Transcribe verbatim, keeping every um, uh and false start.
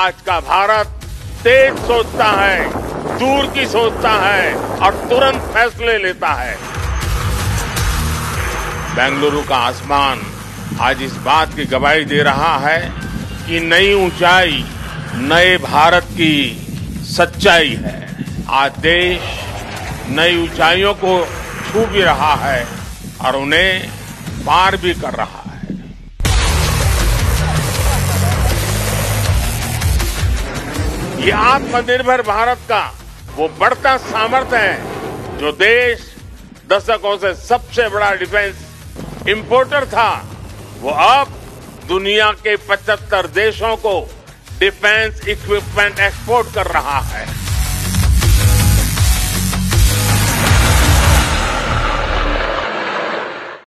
आज का भारत तेज सोचता है, दूर की सोचता है और तुरंत फैसले लेता है। बेंगलुरु का आसमान आज इस बात की गवाही दे रहा है कि नई ऊंचाई नए भारत की सच्चाई है। आज देश नई ऊंचाइयों को छू भी रहा है और उन्हें पार भी कर रहा है। ये आत्मनिर्भर भारत का वो बढ़ता सामर्थ्य है जो देश दशकों से सबसे बड़ा डिफेंस इंपोर्टर था, वो अब दुनिया के पचहत्तर देशों को डिफेंस इक्विपमेंट एक्सपोर्ट कर रहा है।